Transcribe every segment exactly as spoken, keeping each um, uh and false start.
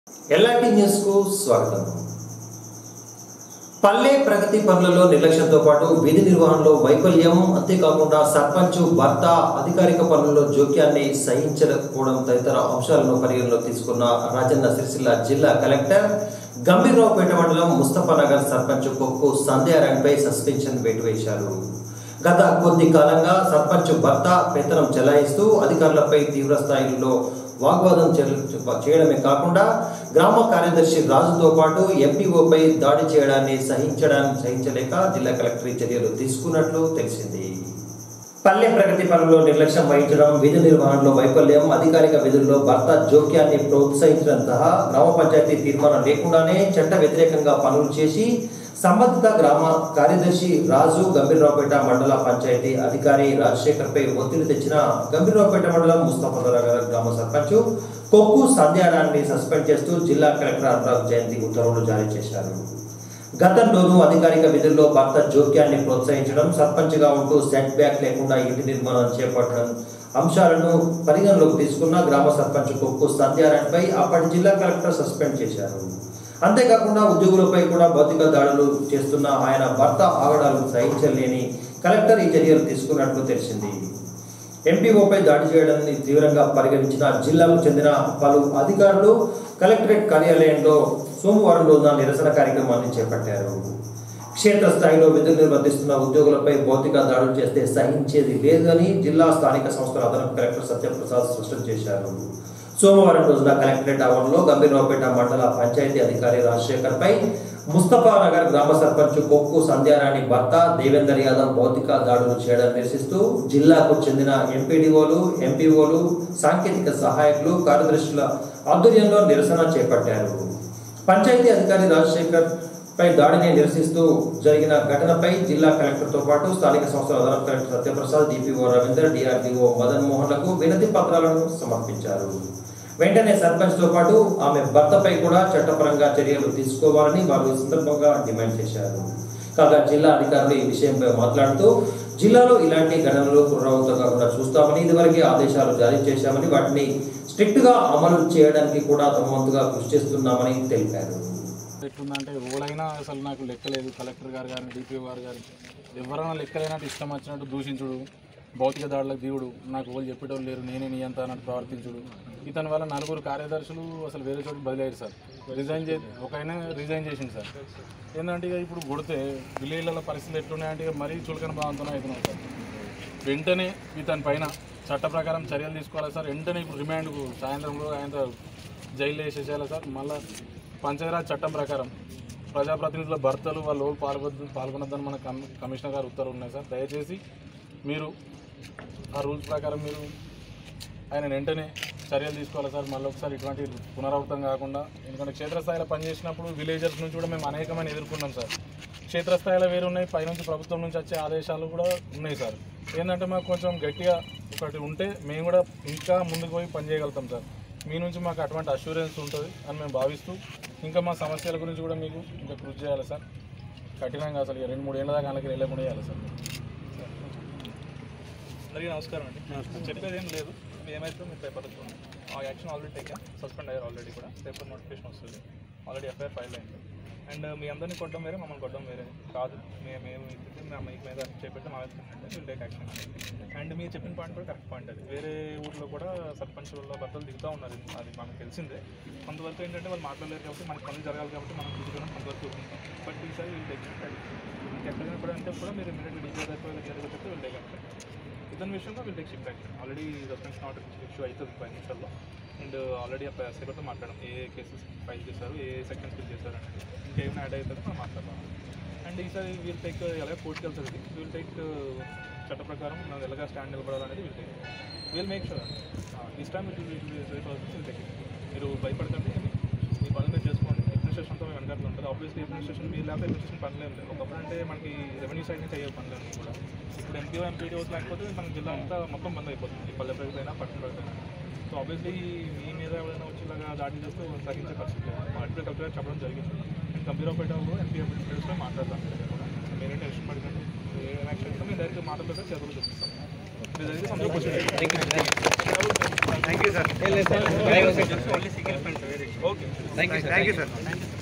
LRT news కు స్వాగతం. పల్లె ప్రగతి పనులలో నిర్లక్ష్యంతో పాటు విధి నిర్వహణలో వైఫల్యం, అంతేకాకుండా సర్పంచ్ భర్త అధికారిక పనుల్లో జోక్యాన్ని సహించకపోవడం తదితర అంశాలను పరిగణలో తీసుకున్న రాజన్న సిరిసిల్ల జిల్లా కలెక్టర్ గంభీర్రావుపేట మండలం ముస్తఫానగర్ సర్పంచ్ కొక్కు సంధ్యారాణిపై సస్పెన్షన్ వేటు వేశారు. గత కొద్ది కాలంగా సర్పంచ్ భర్త పెత్తనం చెలాయిస్తూ అధికారులపై తీవ్ర స్థాయిలో వాగ్వాదం చేయడమే కాకుండా గ్రామ కార్యదర్శి రాజుతో పాటు ఎంపీఓపై దాడి చేయడాన్ని సహించడాన్ని సహించలేక జిల్లా కలెక్టర్ చర్యలు తీసుకున్నట్లు తెలిసింది. పల్లె ప్రగతి పనుల్లో నిర్లక్ష్యం వహించడం, విధి నిర్వహణలో వైఫల్యం, అధికారిక విధుల్లో భర్త జోక్యాన్ని ప్రోత్సహించడం సహా గ్రామ పంచాయతీ తీర్మానం లేకుండానే చట్ట వ్యతిరేకంగా పనులు చేసి సంబంధిత గ్రామ కార్యదర్శి రాజు గంభీర్రావుపేట మండల పంచాయతీ అధికారి రాజశేఖర్ పై ఒత్తిడి తెచ్చిన గంభీర్రావుపేట మండలం ముస్తఫానగర్ గ్రామ సర్పంచ్ కొక్కు సంధ్యారాణిని సస్పెండ్ చేస్తూ జిల్లా కలెక్టర్ అనురాగ్ జయంతి ఉత్తర్వులు జారీ చేశారు. గతంలోనూ అధికారిక విధుల్లో భర్త జోక్యాన్ని ప్రోత్సహించడం, సర్పంచ్ గా ఉంటూ సెట్ బ్యాక్ లేకుండా ఇంటి నిర్మాణం చేపట్టడం అంశాలను పరిగణలోకి తీసుకున్న గ్రామ సర్పంచ్ కొక్కు సంధ్యారాణిపై అప్పటి జిల్లా కలెక్టర్ సస్పెండ్ చేశారు. అంతేకాకుండా ఉద్యోగులపై కూడా భౌతిక దాడులు చేస్తున్న ఆయన భర్త ఆగడాలు సహించలేని కలెక్టర్ ఈ చర్యలు తీసుకున్నట్లు తెలిసింది. ఎంపీఓపై దాడి చేయడాన్ని తీవ్రంగా పరిగణించిన జిల్లాకు చెందిన పలు అధికారులు కలెక్టరేట్ కార్యాలయంలో సోమవారం రోజున నిరసన కార్యక్రమాన్ని చేపట్టారు. క్షేత్రస్థాయిలో విధులు నిర్వర్తిస్తున్న ఉద్యోగులపై భౌతిక దాడులు చేస్తే సహించేది లేదని జిల్లా స్థానిక సంస్థల అదనపు కలెక్టర్ సత్యప్రసాద్ స్పష్టం చేశారు. సోమవారం రోజున కలెక్టరేట్ ఆవరణలో గంభీర్రావుపేట మండల పంచాయతీ అధికారి రాజశేఖర్ పై ముస్తఫానగర్ గ్రామ సర్పంచ్ కొక్కు సంధ్యారాణి భర్త దేవేందర్ యాదవ్ భౌతిక దాడులు చేయడం నిరసిస్తూ జిల్లాకు చెందిన ఎంపీడీఓలు, ఎంపీఓలు, సాంకేతిక సహాయకులు, కార్యదర్శుల ఆధ్వర్యంలో నిరసన చేపట్టారు. పంచాయతీ అధికారి రాజశేఖర్ పై దాడిని నిరసిస్తూ జరిగిన ఘటనపై జిల్లా కలెక్టర్ తో పాటు స్థానిక సంస్థల అదనపు collector Satyaprasad, DPO Ravinder, DRDO Madan మోహన్లకు వినతి పత్రాలను సమర్పించారు. వెంటనే సర్పంచ్ తో పాటు ఆమె భర్తపై కూడా చట్టపరంగా చర్యలు తీసుకోవాలని వారు ఈ సందర్భంగా డిమాండ్ చేశారు. కాగా జిల్లా అధికారులు ఈ విషయంపై మాట్లాడుతూ జిల్లాలో ఇలాంటి ఘటనలు పునరావృతంగా చూస్తామని, ఇదివరకే ఆదేశాలు జారీ చేశామని, వాటిని స్ట్రిక్ట్ గా అమలు చేయడానికి కూడా తమ వంతుగా కృషి చేస్తున్నామని తెలిపారు. ఎట్లుందంటే ఓడైనా అసలు నాకు లెక్కలేదు. కలెక్టర్ గారు కానీ డిపిఓ గారు కానీ ఎవరైనా లెక్కలేనట్టు ఇష్టం వచ్చినట్టు దూషించుడు, భౌతిక దాడులకు దిగుడు, నాకు వాళ్ళు చెప్పేటోళ్ళు లేరు, నేనే నియంత అన్నట్టు ప్రవర్తించుడు. ఇతని వల్ల నలుగురు కార్యదర్శులు అసలు వేరే చోటు బదిలయ్యారు సార్. రిజైన్ చే ఒక ఆయన రిజైన్ చేసింది సార్. ఏంటంటే ఇక ఇప్పుడు కొడితే విలేజ్లలో పరిస్థితులు ఎట్లున్నాయంటే ఇక మరీ చులకన భావంతోనే అవుతున్నాయి సార్. వెంటనే ఇతని పైన చట్ట ప్రకారం చర్యలు తీసుకోవాలి సార్. వెంటనే ఇప్పుడు రిమాండ్కు సాయంత్రంలో ఆయన జైల్లో వేసేసేయాలి సార్. మళ్ళీ పంచాయతీరాజ్ చట్టం ప్రకారం ప్రజాప్రతినిధుల భర్తలు వాళ్ళు పాల్గొద్దు పాల్గొనొద్దని మన కమిషనర్ గారు ఉత్తర్వులు ఉన్నాయి సార్. దయచేసి మీరు ఆ రూల్స్ ప్రకారం మీరు ఆయన వెంటనే చర్యలు తీసుకోవాలి సార్. మళ్ళీ ఒకసారి ఇటువంటి పునరావృతం కాకుండా. ఎందుకంటే క్షేత్రస్థాయిలో పనిచేసినప్పుడు విలేజర్స్ నుంచి కూడా మేము అనేకమైన ఎదుర్కొన్నాం సార్. క్షేత్రస్థాయిలో వేరు ఉన్నాయి, పైనుంచి ప్రభుత్వం నుంచి వచ్చే ఆదేశాలు కూడా ఉన్నాయి సార్. ఏంటంటే మాకు కొంచెం గట్టిగా ఒకటి ఉంటే మేము కూడా ఇంకా ముందుకు పోయి పనిచేయగలుగుతాం సార్. మీ నుంచి మాకు అటువంటి అష్యూరెన్స్ ఉంటుంది అని మేము భావిస్తూ ఇంకా మా సమస్యల గురించి కూడా మీకు ఇంకా కృషి చేయాలి సార్. కఠినంగా అసలు రెండు మూడు ఏళ్ళ దాకా వాళ్ళకి వెళ్ళకుండా చేయాలి సార్. అందరికీ నమస్కారం అండి. చెప్పేది ఏం లేదు, ఏమైతే మీరు పేపర్ వస్తుంది. ఆ యాక్షన్ ఆల్రెడీ టేకన్, సస్పెండ్ అయ్యారు ఆల్రెడీ కూడా. పేపర్ నోటిఫికేషన్ వస్తుంది, ఆల్రెడీ ఎఫ్ఐఆర్ ఫైల్ అయింది. అండ్ మీ అందరినీ కొట్టడం వేరే, మమ్మల్ని కొట్టడం వేరే కాదు. మేము ఏమి మీకు మీద చేపెట్టి మా విల్ టేక్ యాక్షన్. అండ్ మీరు చెప్పిన పాయింట్ కూడా కరెక్ట్ పాయింట్. అది వేరే ఊళ్ళో కూడా సర్పంచ్ వల్ల భర్తలు దిగుతూ ఉన్నారు, అది మనకు తెలిసిందే. కొంతవరకు ఏంటంటే వాళ్ళు మాట్లాడలేరు కాబట్టి మనకు పనులు జరగాలి కాబట్టి మనం చూసుకోవడం కొంతవరకు ఉంటాం. బట్ ఈసారి వీళ్ళు టేక్ ఎక్కడైనా కూడా అంటే కూడా మీరు ఇమీడియట్గా డీజీ అయిపోయి జరిగితే వీళ్ళు టేక్ యాక్షన్. ఇతని విషయంలో వీళ్ళు take swift action. Already suspension order issue అవుతుంది పది నిమిషాల్లో. అండ్ ఆల్రెడీ సేపర్తో మాట్లాడడం ఏ కేసెస్ ఫైల్ చేశారు, ఏ సెక్షన్స్ ఫిల్ చేశారు అనేది ఇంకేమైనా యాడ్ అవుతుంది మనం మాట్లాడదాం. అండ్ ఈసారి వీల్ టేక్ ఎలాగ కోర్టుకి వెళ్తుంది, వీల్ టేక్ చట్ట ప్రకారం మనం ఎలాగ స్టాండ్ నిలబడాలనేది we'll take we'll make sure this time will we'll take. మీరు భయపడకండి, మీ పనులు మీరు చేసుకోండి. అడ్మినిస్ట్రేషన్తో మేము వెనకాల ఉంటుంది. ఆబ్వియస్లీ అడ్మినిస్ట్రేషన్ మీరు లేకపోతే అడ్మినిస్ట్రేషన్ పనులు ఏం లేదు. ఒకప్పుడు అంటే మనకి రెవెన్యూ సైడ్ నుంచి అయ్యే పనులు అన్నీ కూడా ఇప్పుడు ఎంపీఓ ఎంపీడీఓస్ లేకపోతే మన జిల్లా అంతా మొత్తం బంద్ అయిపోతుంది, పల్లె ప్రగతైనా పట్టణ ప్రగతైనా. సో ఆబ్వియస్లీ మీ మీద ఎవరైనా వచ్చి ఇలాగా దాడి చేస్తూ తగ్గించే పరిస్థితి లేదు. మా అడ్మిట్ కలెక్టర్ చెప్పడం జరిగింది. నేను గంభీరావుపేట ఎంపీ ఎంపీడీస్లో మాట్లాడతాను. మీరేంటే ఇష్టపడకండి, ఏ యాక్షన్ మేము డైరెక్ట్గా మాట్లాడుతుంటే చేతులు చూపిస్తాం. మీ దగ్గర సంతోషం. Thank you sir. Okay thank you thank you sir.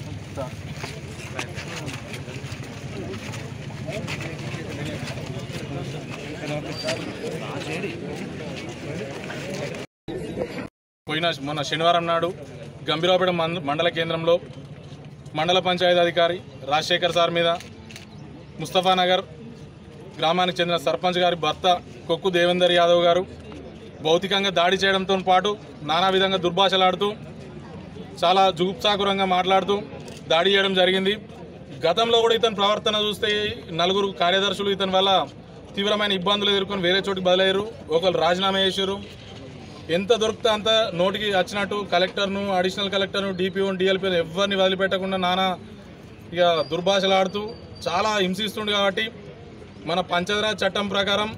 పోయిన మొన్న శనివారం నాడు గంభీరావుపేట మండల కేంద్రంలో మండల పంచాయతీ అధికారి రాజశేఖర్ సార్ మీద ముస్తఫానగర్ గ్రామానికి చెందిన సర్పంచ్ గారి భర్త కొక్కు దేవేందర్ యాదవ్ గారు భౌతికంగా దాడి చేయడంతో పాటు నానా విధంగా దుర్భాషలాడుతూ చాలా జుగుప్సాకురంగా మాట్లాడుతూ దాడి చేయడం జరిగింది. గతంలో కూడా ఇతని ప్రవర్తన చూస్తే నలుగురు కార్యదర్శులు ఇతని వల్ల తీవ్రమైన ఇబ్బందులు ఎదుర్కొని వేరే చోటికి బదిలయ్యారు. ఒకరు రాజీనామా చేశారు. ఎంత దొరికితే అంత నోటికి వచ్చినట్టు కలెక్టర్ను, అడిషనల్ కలెక్టర్ను, డిపిఓను, డిఎల్పీను ఎవరిని వదిలిపెట్టకుండా నానా ఇక దుర్భాషలాడుతూ చాలా హింసిస్తుండు. కాబట్టి మన పంచాయతీరాజ్ చట్టం ప్రకారం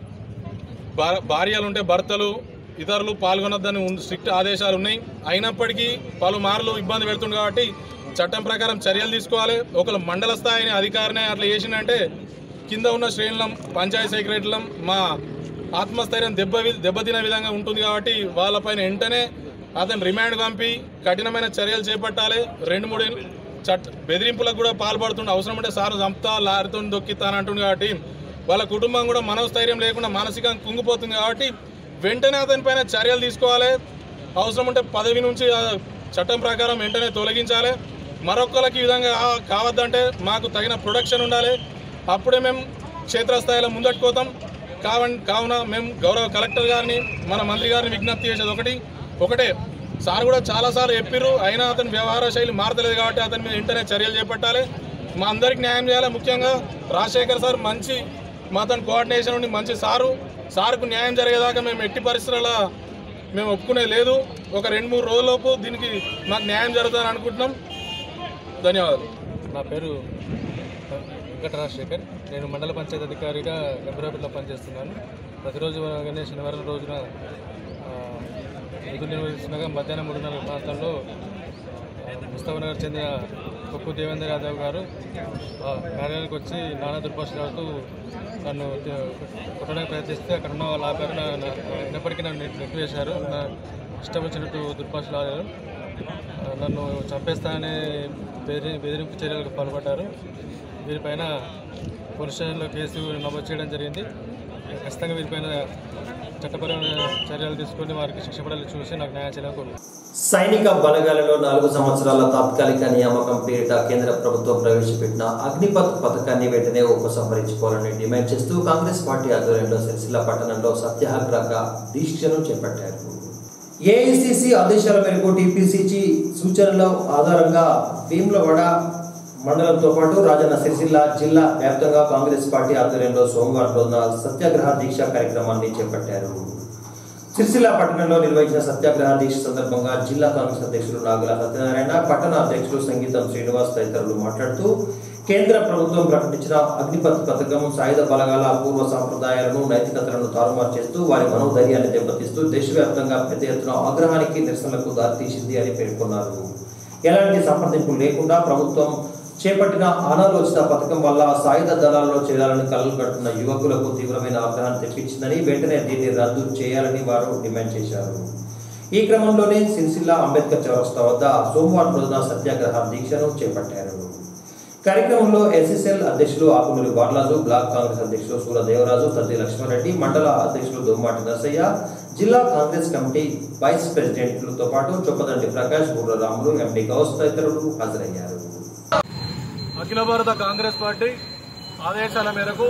భార్యలు ఉంటే భర్తలు ఇతరులు పాల్గొనొద్దని స్ట్రిక్ట్ ఆదేశాలు ఉన్నాయి. అయినప్పటికీ పలుమార్లు ఇబ్బంది పెడుతుంది కాబట్టి చట్టం ప్రకారం చర్యలు తీసుకోవాలి. ఒకరు మండల స్థాయిని అధికారిని అట్లా చేసిందంటే కింద ఉన్న శ్రేణులం పంచాయతీ సెక్రటరీలం మా ఆత్మస్థైర్యం దెబ్బ దెబ్బతినే విధంగా ఉంటుంది. కాబట్టి వాళ్ళపైన వెంటనే అతను రిమాండ్ పంపి కఠినమైన చర్యలు చేపట్టాలి. రెండు మూడు చట్ట బెదిరింపులకు కూడా పాల్పడుతుండే. అవసరం ఉంటే సారు చంపుతా లారీతో దొక్కితానంటుంది. కాబట్టి వాళ్ళ కుటుంబం కూడా మనోస్థైర్యం లేకుండా మానసికంగా కుంగిపోతుంది. కాబట్టి వెంటనే అతనిపైన చర్యలు తీసుకోవాలి. అవసరం ఉంటే పదవి నుంచి చట్టం ప్రకారం వెంటనే తొలగించాలి. మరొకరికి ఈ విధంగా కావద్దంటే మాకు తగిన ప్రొడక్షన్ ఉండాలి. అప్పుడే మేము క్షేత్రస్థాయిలో ముందట్టుకోతాం. కావన్ కావున మేము గౌరవ కలెక్టర్ గారిని మన మంత్రి గారిని విజ్ఞప్తి చేసేది ఒకటి ఒకటే సార్ కూడా చాలాసార్లు చెప్పిర్రు. అయినా అతని వ్యవహార శైలి మారతలేదు. కాబట్టి అతని మీద వెంటనే చర్యలు చేపట్టాలి. మా అందరికి న్యాయం చేయాలి. ముఖ్యంగా రాజశేఖర్ సార్ మంచి మా అతని కోఆర్డినేషన్ ఉండి మంచి సారు సార్కు న్యాయం జరిగేదాకా మేము ఎట్టి పరిస్థితుల్లో మేము ఒప్పుకునే లేదు. ఒక రెండు మూడు రోజులలోపు దీనికి మాకు న్యాయం జరుగుతుందని అనుకుంటున్నాం. ధన్యవాదాలు. నా పేరు వెంకట రాజశేఖర్. నేను మండల పంచాయతీ అధికారిగా గంభీరావుపేటలో పనిచేస్తున్నాను. ప్రతిరోజు కానీ శనివారం రోజున విధులు నిర్వహిస్తుండగా మధ్యాహ్నం మూడున్నర ప్రాంతంలో ముస్తఫానగర్ చెందిన కొక్కు దేవేందర్ యాదవ్ గారు కార్యాలయానికి వచ్చి నానా దుర్భాషలాడుతూ నన్ను కొట్టడానికి ప్రయత్నిస్తే అక్కడ ఉన్న వాళ్ళు ఆపారు. అయినప్పటికీ నన్ను నెట్టివేశారు. నా ఇష్టం వచ్చినట్టు దుర్భాషలాడారు. నన్ను చంపేస్తానని బెదిరి బెదిరింపు చర్యలకు పాల్పడ్డారు. వీరిపైన పోలీస్ స్టేషన్లో కేసు నమోదు చేయడం జరిగింది. ఖచ్చితంగా వీరిపైన చట్టపరమైన చర్యలు తీసుకొని వారికి శిక్ష పడాలని చూసి నాకు న్యాయం చేయాలని కోరుకుంటున్నాను. సైనిక బలగాలలో నాలుగు సంవత్సరాల తాత్కాలిక నియామకం పేరిట కేంద్ర ప్రభుత్వం ప్రవేశపెట్టిన అగ్నిపథ్ పథకాన్ని వెంటనే ఉపసంహరించుకోవాలని డిమాండ్ చేస్తూ కాంగ్రెస్ పార్టీ ఆధ్వర్యంలో సిరిసిల్ల పట్టణంలో సత్యాగ్రహ దీక్షను చేపట్టారు. ఏఐసిసి ఆదేశాల మేరకు టీపీసీసీ సూచనల ఆధారంగా వేములవాడ మండలంతో పాటు రాజన్న సిరిసిల్ల జిల్లా వ్యాప్తంగా కాంగ్రెస్ పార్టీ ఆధ్వర్యంలో సోమవారం రోజున సత్యాగ్రహ దీక్ష కార్యక్రమాన్ని చేపట్టారు. సిరిసిల్ల పట్టణంలో నిర్వహించిన సత్యాగ్రహ దీక్ష సందర్భంగా జిల్లా కాంగ్రెస్ అధ్యక్షులు నాగుల సత్యనారాయణ, పట్టణ అధ్యక్షులు సంగీతం శ్రీనివాస్ తదితరులు మాట్లాడుతూ కేంద్ర ప్రభుత్వం ప్రకటించిన అగ్నిపథ్ పథకం సాయుధ బలగాల పూర్వ సాంప్రదాయాలను, నైతికతలను తారుమారు చేస్తూ వారి మనోధైర్యాన్ని దెబ్బతీస్తూ దేశవ్యాప్తంగా పెద్ద ఎత్తున ఆగ్రహానికి, నిరసనలకు దారితీసింది అని పేర్కొన్నారు. ఎలాంటి సంప్రదింపులు లేకుండా ప్రభుత్వం చేపట్టిన అనాలోచిత పథకం వల్ల సాయుధ దళాల్లో చేరాలని కలలు కడుతున్న యువకులకు తీవ్రమైన ఆగ్రహాన్ని తెప్పించిందని వెంటనే దీన్ని రద్దు చేయాలని వారు డిమాండ్ చేశారు. ఈ క్రమంలోనే సిరిసిల్ల అంబేద్కర్ చౌరస్తా వద్ద సోమవారం రోజున సత్యాగ్రహ దీక్షను చేపట్టారు. కార్యక్రమంలో ఎస్ఎస్ఎల్ అధ్యక్షులు ఆకునూరి బాలరాజు, బ్లాక్ కాంగ్రెస్ అధ్యక్షులు సూరదేవరాజు, తద్ది లక్ష్మారెడ్డి, మండల అధ్యక్షులు దొమ్మాటి నర్సయ్య, జిల్లా కాంగ్రెస్ కమిటీ వైస్ ప్రెసిడెంట్లతో పాటు చొప్పదండి ప్రకాష్, బుర్ర రాములు, ఎండి గౌస్ తదితరులు హాజరయ్యారు. అఖిల భారత కాంగ్రెస్ పార్టీ ఆదేశాల మేరకు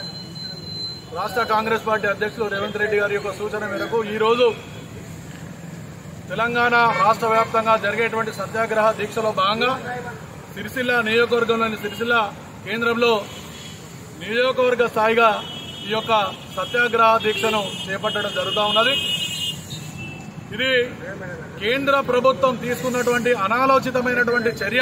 రాష్ట్ర కాంగ్రెస్ పార్టీ అధ్యక్షులు రేవంత్ రెడ్డి గారి యొక్క సూచన మేరకు ఈరోజు తెలంగాణ రాష్ట్ర వ్యాప్తంగా జరిగేటువంటి సత్యాగ్రహ దీక్షలో భాగంగా సిరిసిల్ల నియోజకవర్గంలోని సిరిసిల్ల కేంద్రంలో నియోజకవర్గ స్థాయిగా ఈ యొక్క సత్యాగ్రహ దీక్షను చేపట్టడం జరుగుతూ ఉన్నది. ఇది కేంద్ర ప్రభుత్వం తీసుకున్నటువంటి అనాలోచితమైనటువంటి చర్య.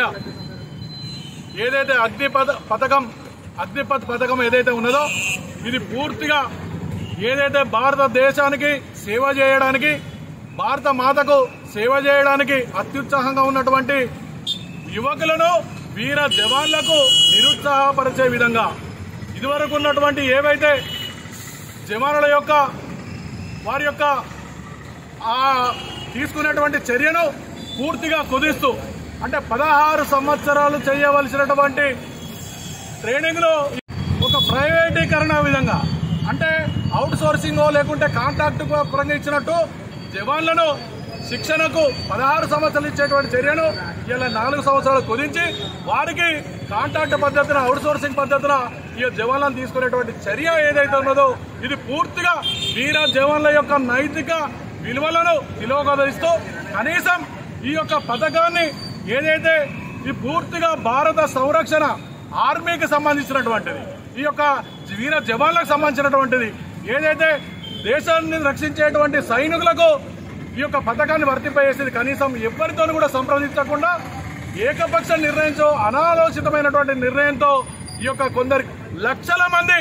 ఏదైతే అగ్నిపథ పథకం అగ్నిపథ్ పథకం ఏదైతే ఉన్నదో ఇది పూర్తిగా ఏదైతే భారతదేశానికి సేవ చేయడానికి, భారత మాతకు సేవ చేయడానికి అత్యుత్సాహంగా ఉన్నటువంటి యువకులను, వీర జవాన్లకు నిరుత్సాహపరిచే విధంగా ఇదివరకు ఉన్నటువంటి ఏవైతే జవానుల యొక్క వారి యొక్క ఆ తీసుకునేటువంటి చర్యను పూర్తిగా కుదిస్తూ అంటే పదహారు సంవత్సరాలు చేయవలసినటువంటి ట్రైనింగ్లో ఒక ప్రైవేటీకరణ విధంగా అంటే అవుట్ సోర్సింగ్ లేకుంటే కాంట్రాక్ట్ పరంగా ఇచ్చినట్టు జవాన్లను శిక్షణకు పదహారు సంవత్సరాలు ఇచ్చేటువంటి చర్యను ఇలా నాలుగు సంవత్సరాలు కుదించి వారికి కాంట్రాక్ట్ పద్ధతిన అవుట్ సోర్సింగ్ పద్ధతిన ఈ జవాన్లను తీసుకునేటువంటి చర్య ఏదైతే ఉన్నదో ఇది పూర్తిగా వీర జవాన్ల యొక్క నైతిక విలువలను విలువగలిస్తూ కనీసం ఈ యొక్క పథకాన్ని ఏదైతే ఈ పూర్తిగా భారత సంరక్షణ ఆర్మీకి సంబంధించినటువంటిది ఈ యొక్క వీర జవాన్లకు సంబంధించినటువంటిది ఏదైతే దేశాన్ని రక్షించేటువంటి సైనికులకు ఈ యొక్క పథకాన్ని వర్తింపజేసేది కనీసం ఎవరితో కూడా సంప్రదించకుండా ఏకపక్ష నిర్ణయంతో అనాలోచితమైనటువంటి నిర్ణయంతో ఈ యొక్క కొందరి లక్షల మంది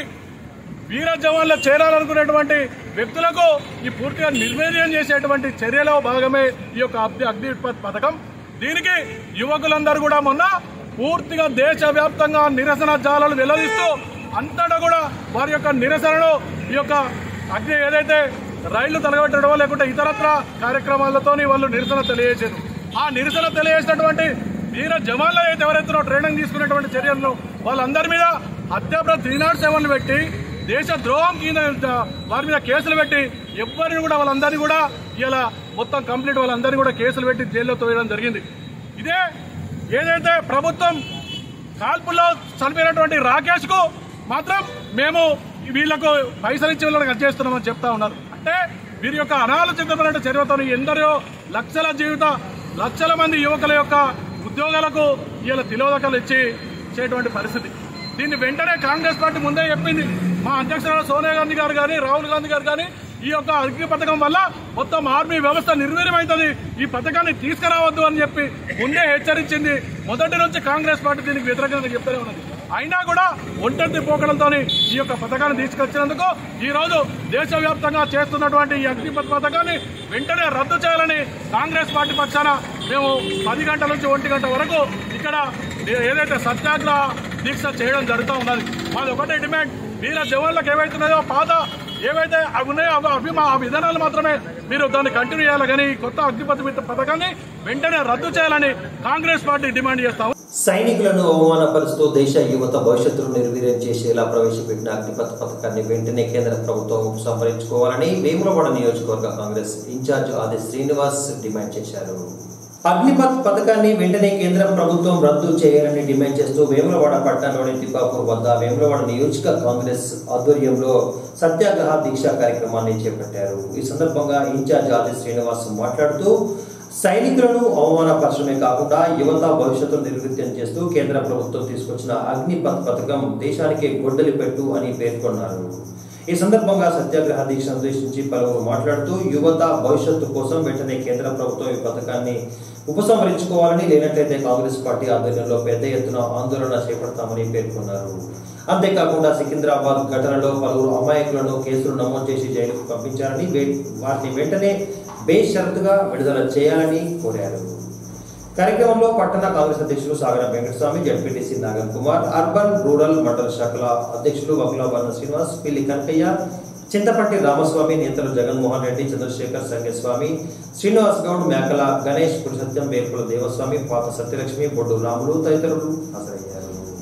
వీర జవాన్లు చేరాలనుకునేటువంటి వ్యక్తులకు ఈ పూర్తిగా నిర్వీర్యం చేసేటువంటి చర్యలో భాగమే ఈ యొక్క అగ్ని అగ్ని పథకం. దీనికి యువకులందరూ కూడా మొన్న పూర్తిగా దేశవ్యాప్తంగా నిరసన జాలలు వెల్లడిస్తూ అంతటా కూడా వారి యొక్క నిరసనను ఈ యొక్క అగ్ని ఏదైతే రైళ్లు తలగబెట్టడం లేకుంటే ఇతరత్ర కార్యక్రమాలతో వాళ్ళు నిరసన తెలియజేశారు. ఆ నిరసన తెలియజేసినటువంటి వీర జవాన్లు అయితే ఎవరైతే ట్రైనింగ్ తీసుకునేటువంటి చర్యలను వాళ్ళందరి మీద హత్యాప్రతి త్రీ నాట్ సెవెన్లు పెట్టి దేశ ద్రోహం కింద వారి మీద కేసులు పెట్టి ఎవరిని కూడా వాళ్ళందరినీ కూడా ఇలా మొత్తం కంప్లీట్ వాళ్ళందరినీ కూడా కేసులు పెట్టి జైల్లో తోయడం జరిగింది. ఇదే ఏదైతే ప్రభుత్వం కాల్పుల్లో చనిపోయినటువంటి రాకేష్ కు మాత్రం మేము వీళ్లకు పైసలు ఇచ్చి వీళ్ళకి కట్ చేస్తున్నామని చెప్తా ఉన్నారు. అంటే వీరి యొక్క అనాలోచితమైన చర్యతో ఎందరో లక్షల జీవిత లక్షల మంది యువకుల యొక్క ఉద్యోగాలకు వీళ్ళ తిలోదకాలు ఇచ్చి ఇచ్చేటువంటి పరిస్థితి. దీన్ని వెంటనే కాంగ్రెస్ పార్టీ ముందే చెప్పింది. మా అధ్యక్షురాలు సోనియా గాంధీ గారు కానీ రాహుల్ గాంధీ గారు కానీ ఈ యొక్క అగ్ని పథకం వల్ల మొత్తం ఆర్మీ వ్యవస్థ నిర్వీర్యమవుతుంది, ఈ పథకాన్ని తీసుకురావద్దు అని చెప్పి ముందే హెచ్చరించింది. మొదటి నుంచి కాంగ్రెస్ పార్టీ దీనికి వ్యతిరేకంగా చెప్తూనే ఉన్నది. అయినా కూడా ఒంటరి పోకడంతో ఈ యొక్క పథకాన్ని తీసుకొచ్చినందుకు ఈ రోజు దేశవ్యాప్తంగా చేస్తున్నటువంటి ఈ అగ్నిపథ్ పథకాన్ని వెంటనే రద్దు చేయాలని కాంగ్రెస్ పార్టీ పక్షాన మేము పది గంటల నుంచి ఒంటి గంట వరకు ఇక్కడ ఏదైతే సత్యాగ్రహ దీక్ష చేయడం జరుగుతూ ఉన్నది. మాది ఒకటే డిమాండ్, వీర జవాన్లకు ఏవైతున్నాయో పాత ఏవైతే అవి ఉన్నాయో అవి మా విధానాలు మాత్రమే మీరు దాన్ని కంటిన్యూ చేయాలి, కానీ కొత్త అగ్నిపథ్ పథకాన్ని వెంటనే రద్దు చేయాలని కాంగ్రెస్ పార్టీ డిమాండ్ చేస్తాము. సైనికులను అవమానపరుస్తూ దేశ యువత భవిష్యత్తును నిర్వీర్యం చేసేలా ప్రవేశపెట్టిన అగ్నిపథ్ పథకాన్ని వెంటనే కేంద్ర ప్రభుత్వం ఉపసంహరించుకోవాలని వేములవాడ నియోజకవర్గ కాంగ్రెస్ ఇన్ఛార్జ్ ఆది శ్రీనివాస్ డిమాండ్ చేశారు. అగ్నిపథ్ పథకాన్ని వెంటనే కేంద్ర ప్రభుత్వం రద్దు చేయాలని డిమాండ్ చేస్తూ వేములవాడ పట్టణంలోని తిప్పాపూర్ వద్ద వేములవాడ నియోజక కాంగ్రెస్ ఆధ్వర్యంలో సత్యాగ్రహ దీక్ష కార్యక్రమాన్ని చేపట్టారు. ఈ సందర్భంగా ఇన్ఛార్జ్ ఆది శ్రీనివాస్ మాట్లాడుతూ సైనికులను అవమానపరచడమే కాకుండా యువత భవిష్యత్తును నిర్వృత్యం చేస్తూ కేంద్ర ప్రభుత్వం తీసుకొచ్చిన అగ్నిపథ్ పథకం దేశానికి గొడ్డలి పెట్టు అని పేర్కొన్నారు. ఈ సందర్భంగా సత్యాగ్రహ దీక్ష ఉద్దేశించి పలువురు మాట్లాడుతూ యువత భవిష్యత్తు కోసం వెంటనే కేంద్ర ప్రభుత్వం ఈ పథకాన్ని ఉపసంహరించుకోవాలని, లేనట్లయితే కాంగ్రెస్ పార్టీ ఆధ్వర్యంలో పెద్ద ఎత్తున ఆందోళన చేపడతామని పేర్కొన్నారు. అంతేకాకుండా సికింద్రాబాద్ ఘటనలో పలువురు అమాయకులను కేసులు నమోదు చేసి జైలుకు పంపించారని, వారిని వెంటనే బేషరతుగా విడుదల చేయాలని కోరారు. కార్యక్రమంలో పట్టణ కాంగ్రెస్ అధ్యక్షులు Sagara Venkataswamy, ZPTC Nagan Kumar, urban rural మండల శాఖల అధ్యక్షులు వకులాభరణ శ్రీనివాస్, పిల్లి కనకయ్య, చింతపట్టి రామస్వామి, నేతలు జగన్మోహన్ రెడ్డి, చంద్రశేఖర్ సంగస్వామి, శ్రీనివాస్ గౌడ్, మేకల గణేష్, పురుషత్యం, వేర్పుల దేవస్వామి, పాత సత్యలక్ష్మి, బొడ్డు రాములు తదితరులు హాజరయ్యారు.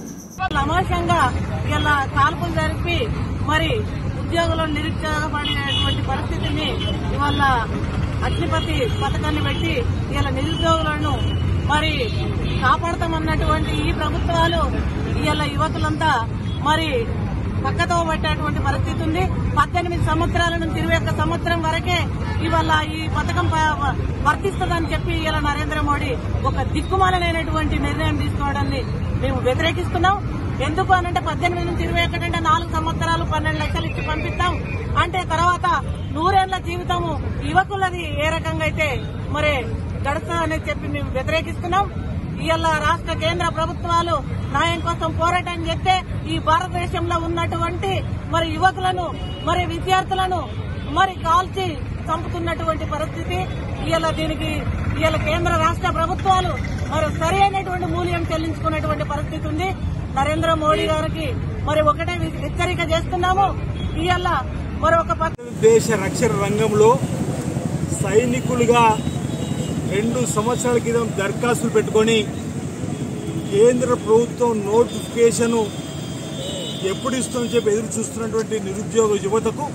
సమావేశంగా ఇలా కాల్పులు జరిపి మరి ఉద్యోగులను నిరుద్యోగపడినటువంటి పరిస్థితిని ఇవాళ అగ్నిపథ్ పథకాన్ని పెట్టి ఇలా నిరుద్యోగులను మరి కాపాడతామన్నటువంటి ఈ ప్రభుత్వాలు ఇలా యువకులంతా మరి పక్కతో పట్టేటువంటి పరిస్థితి ఉంది. పద్దెనిమిది సంవత్సరాల నుంచి ఇరవై ఒక్క సంవత్సరం వరకే ఇవాళ ఈ పథకం వర్తిస్తుందని చెప్పి ఇలా నరేంద్ర మోడీ ఒక దిక్కుమాలైనటువంటి నిర్ణయం తీసుకోవడాన్ని మేము వ్యతిరేకిస్తున్నాం. ఎందుకు అనంటే పద్దెనిమిది నుంచి ఇరవై ఒకటి అంటే నాలుగు సంవత్సరాలు పన్నెండు లక్షలు ఇచ్చి పంపిస్తాం అంటే తర్వాత నూరేళ్ల జీవితము యువకులది ఏ రకంగా అయితే మరి గడుస్తుందని చెప్పి మేము వ్యతిరేకిస్తున్నాం. ఇవాళ రాష్ట్ర కేంద్ర ప్రభుత్వాలు న్యాయం కోసం పోరాటం చేస్తే ఈ భారతదేశంలో ఉన్నటువంటి మరి యువకులను మరి విద్యార్థులను మరి కాల్చి చంపుతున్నటువంటి పరిస్థితి. ఇవాళ దీనికి ఇవాళ కేంద్ర రాష్ట్ర ప్రభుత్వాలు మరి సరి అయినటువంటి మూల్యం చెల్లించుకున్నటువంటి పరిస్థితి ఉంది. నరేంద్ర మోడీ గారికి మరి ఒకటే హెచ్చరిక చేస్తున్నాము. ఇవాళ మరొక దేశ రక్షణ రంగంలో సైనికులుగా రెండు సంవత్సరాల క్రితం దరఖాస్తులు పెట్టుకొని కేంద్ర ప్రభుత్వం నోటిఫికేషను ఎప్పుడు ఇస్తుందని చెప్పి ఎదురు చూస్తున్నటువంటి నిరుద్యోగ యువతకు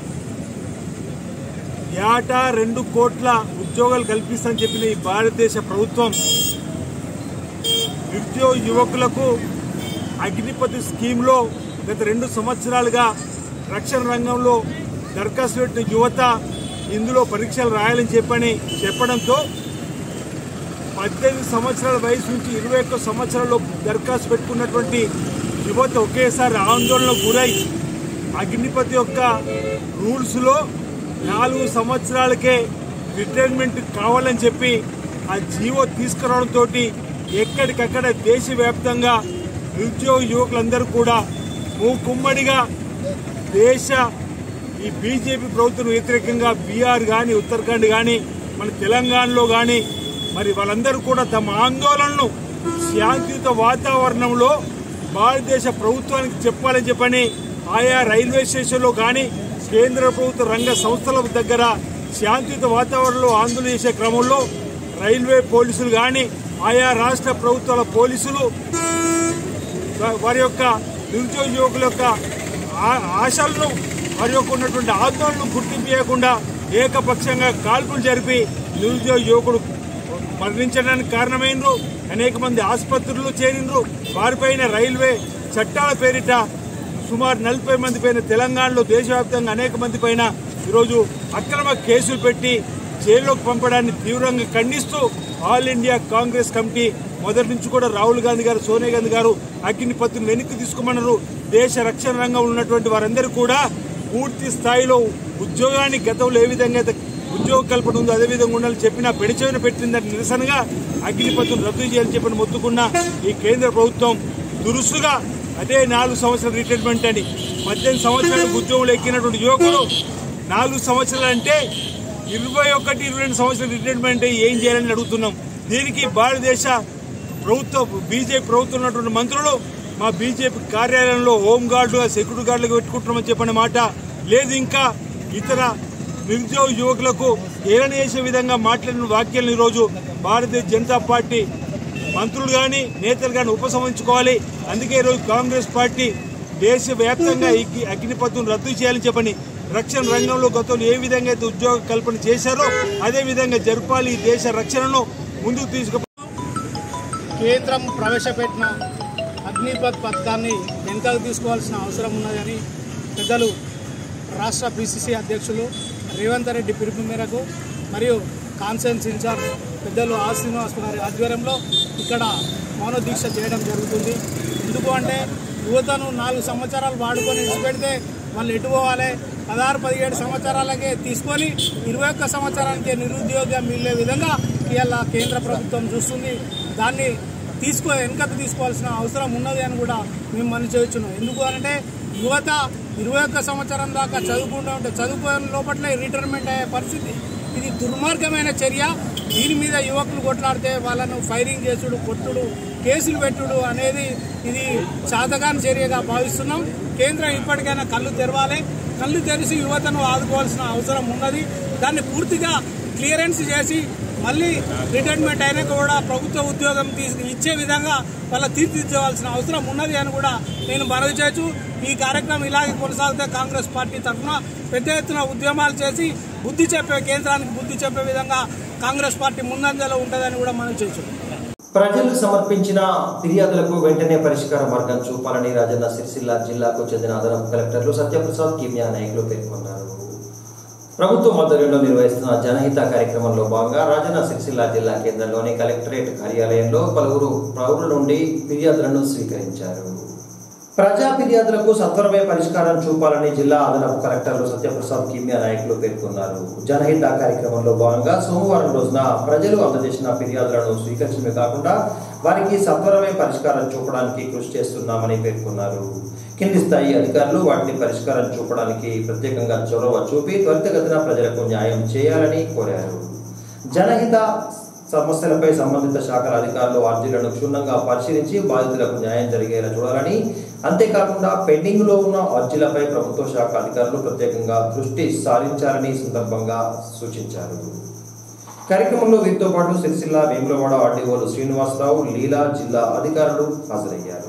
ఏటా రెండు కోట్ల ఉద్యోగాలు కల్పిస్తామని చెప్పిన ఈ భారతదేశ ప్రభుత్వం నిరుద్యోగ యువకులకు అగ్నిపథ్ స్కీమ్లో గత రెండు సంవత్సరాలుగా రక్షణ రంగంలో దరఖాస్తు పెట్టిన యువత ఇందులో పరీక్షలు రాయాలని చెప్పని చెప్పడంతో పద్దెనిమిది సంవత్సరాల వయసు నుంచి ఇరవై ఒక్క సంవత్సరాల్లో దరఖాస్తు పెట్టుకున్నటువంటి యువత ఒకేసారి ఆందోళనకు గురై అగ్నిపథ్ యొక్క రూల్స్లో నాలుగు సంవత్సరాలకే రిటైర్మెంట్ కావాలని చెప్పి ఆ జీవో తీసుకురావడంతో ఎక్కడికక్కడ దేశవ్యాప్తంగా నిరుద్యోగ యువకులందరూ కూడా మూకుమ్మడిగా దేశ ఈ బీజేపీ ప్రభుత్వం వ్యతిరేకంగా బీహార్ కానీ ఉత్తరాఖండ్ కానీ మన తెలంగాణలో కానీ మరి వాళ్ళందరూ కూడా తమ ఆందోళనను శాంతియుత వాతావరణంలో భారతదేశ ప్రభుత్వానికి చెప్పాలని చెప్పని ఆయా రైల్వే స్టేషన్లో కానీ కేంద్ర ప్రభుత్వ రంగ సంస్థల దగ్గర శాంతియుత వాతావరణంలో ఆందోళన చేసే క్రమంలో రైల్వే పోలీసులు కానీ ఆయా రాష్ట్ర ప్రభుత్వాల పోలీసులు వారి యొక్క నిరుద్యోగ యువకుల యొక్క ఆశలను వారి యొక్క ఉన్నటువంటి ఆందోళనను గుర్తింపు చేయకుండా ఏకపక్షంగా కాల్పులు జరిపి నిరుద్యోగ యువకుడు మరణించడానికి కారణమైనరు. అనేక మంది ఆసుపత్రుల్లో చేరినరు. వారిపైన రైల్వే చట్టాల పేరిట సుమారు నలభై మంది పైన తెలంగాణలో దేశవ్యాప్తంగా అనేక మంది పైన ఈరోజు అక్రమ కేసులు పెట్టి జైల్లోకి పంపడాన్ని తీవ్రంగా ఖండిస్తూ ఆల్ ఇండియా కాంగ్రెస్ కమిటీ మొదటి నుంచి కూడా రాహుల్ గాంధీ గారు, సోనియా గాంధీ గారు అగ్నిపథ్ను వెనక్కి తీసుకోమన్నారు. దేశ రక్షణ రంగంలో ఉన్నటువంటి వారందరూ కూడా పూర్తి స్థాయిలో ఉద్యోగానికి గతంలో ఏ విధంగా అయితే ఉద్యోగ కల్పన ఉందో అదేవిధంగా ఉండాలని చెప్పినా పెడిచెవిన పెట్టిందని నిరసనగా అగ్నిపథ్ను రద్దు చేయాలని చెప్పని మొత్తుకున్న ఈ కేంద్ర ప్రభుత్వం దురుసుగా అదే నాలుగు సంవత్సరాల రిటైర్మెంట్ అని పద్దెనిమిది సంవత్సరాలకు ఉద్యోగంలో ఎక్కినటువంటి యువకులు నాలుగు సంవత్సరాలు అంటే ఇరవై ఒకటి ఇరవై రెండు సంవత్సరాల రిటైర్మెంట్ ఏం చేయాలని అడుగుతున్నాం. దీనికి భారతదేశ ప్రభుత్వ బీజేపీ ప్రభుత్వం ఉన్నటువంటి మంత్రులు మా బీజేపీ కార్యాలయంలో హోంగార్డుగా సెక్యూరిటీ గార్డులుగా పెట్టుకుంటున్నామని చెప్పిన మాట లేదు. ఇంకా ఇతర నిరుద్యోగ యువకులకు ఏలన చేసే విధంగా మాట్లాడిన వ్యాఖ్యలను ఈరోజు భారతీయ జనతా పార్టీ మంత్రులు కానీ నేతలు కానీ ఉపసంహరించుకోవాలి. అందుకే ఈరోజు కాంగ్రెస్ పార్టీ దేశవ్యాప్తంగా అగ్నిపథ్ను రద్దు చేయాలని చెప్పని రక్షణ రంగంలో గతంలో ఏ విధంగా అయితే ఉద్యోగ కల్పన చేశారో అదే విధంగా జరపాలి. ఈ దేశ రక్షణను ముందుకు తీసుకు కేంద్రం ప్రవేశపెట్టిన అగ్నిపథ్ పథకాన్ని వెనుకకు తీసుకోవాల్సిన అవసరం ఉన్నదని పెద్దలు రాష్ట్ర బీసీసీ అధ్యక్షులు రేవంత్ రెడ్డి పిలుపు మేరకు మరియు కాన్ఫరెన్స్ ఇన్ఛార్జ్ పెద్దలు ఆ శ్రీనివాస్ గారి ఆధ్వర్యంలో ఇక్కడ మౌన దీక్ష చేయడం జరుగుతుంది. ఎందుకు అంటే యువతను నాలుగు సంవత్సరాలు వాడుకొని విడిచిపెడితే వాళ్ళు ఎటు పోవాలి? పదహారు పదిహేడు సంవత్సరాలకే తీసుకొని ఇరవై ఒక్క సంవత్సరానికి నిరుద్యోగం మిగిలే విధంగా ఇవాళ కేంద్ర ప్రభుత్వం చూస్తుంది. దాన్ని తీసుకో వెనుకకు తీసుకోవాల్సిన అవసరం ఉన్నది అని కూడా మేము మనం చేయొచ్చున్నాం. ఎందుకు అంటే యువత ఇరవై ఒక్క సంవత్సరం దాకా చదువుకుంటూ ఉంటే చదువుకోని లోపట్లే రిటైర్మెంట్ అయ్యే పరిస్థితి. ఇది దుర్మార్గమైన చర్య. దీని మీద యువకులు కొట్లాడితే వాళ్ళను ఫైరింగ్ చేసుడు, కొట్టుడు, కేసులు పెట్టుడు అనేది ఇది చాతగాని చర్యగా భావిస్తున్నాం. కేంద్రం ఇప్పటికైనా కళ్ళు తెరవాలి. కళ్ళు తెరిచి యువతను ఆదుకోవాల్సిన అవసరం ఉన్నది. దాన్ని పూర్తిగా క్లియరెన్స్ చేసి మళ్ళీ రిటైర్మెంట్ అయినాక కూడా ప్రభుత్వ ఉద్యోగం తీసు ఇచ్చే విధంగా వాళ్ళ తీర్చిదిద్దవలసిన అవసరం ఉన్నది అని కూడా నేను మనవి చేయొచ్చు. ఈ కార్యక్రమం ఇలాగే కొనసాగితే కాంగ్రెస్ పార్టీ తరఫున పెద్ద ఎత్తున ఉద్యమాలు చేసి బుద్ధి చెప్పే కేంద్రానికి బుద్ధి చెప్పే విధంగా కాంగ్రెస్ పార్టీ ముందంజలో ఉంటుందని కూడా మనం చేయొచ్చు. ప్రజలు సమర్పించిన ఫిర్యాదులకు వెంటనే పరిష్కార మార్గం చూపాలని రాజన్న సిరిసిల్ల జిల్లాకు చెందిన అదనపు కలెక్టర్లు సత్యప్రసాద్, కిమియా నాయకులు పేర్కొన్నారు. ప్రభుత్వం ఆధ్వర్యంలో నిర్వహిస్తున్న జనహిత కార్యక్రమంలో భాగంగా రాజన్న సిరిసిల్ల జిల్లా కేంద్రంలోని కలెక్టరేట్ కార్యాలయంలో పలువురు పౌరుల నుండి ఫిర్యాదులను స్వీకరించారు. ప్రజా ఫిర్యాదులకు సత్వరమే పరిష్కారం చూపాలని జిల్లా అదనపు కలెక్టర్లు సత్యప్రసాద్, కిమియా నాయకులు పేర్కొన్నారు. జనహిత కార్యక్రమంలో భాగంగా సోమవారం రోజున ప్రజలు అందజేసిన ఫిర్యాదులను స్వీకరించడమే కాకుండా వారికి సత్వరమే పరిష్కారం చూపడానికి కృషి చేస్తున్నామని పేర్కొన్నారు. కింది స్థాయి అధికారులు వాటిని పరిష్కారం చూపడానికి ప్రత్యేకంగా చొరవ చూపి త్వరితగతిన ప్రజలకు న్యాయం చేయాలని కోరారు. జనహిత సమస్యలపై సంబంధిత శాఖల అధికారులు అర్జీలను క్షుణ్ణంగా పరిశీలించి బాధితులకు న్యాయం జరిగేలా చూడాలని, అంతేకాకుండా పెండింగ్ లో ఉన్న అర్జీలపై ప్రభుత్వ శాఖ అధికారులు ప్రత్యేకంగా దృష్టి సారించాలని సందర్భంగా సూచించారు. కార్యక్రమంలో వీరితో పాటు సిరిసిల్ల, వేములవాడ ఆర్డీఓలు శ్రీనివాసరావు, లీలా, జిల్లా అధికారులు హాజరయ్యారు.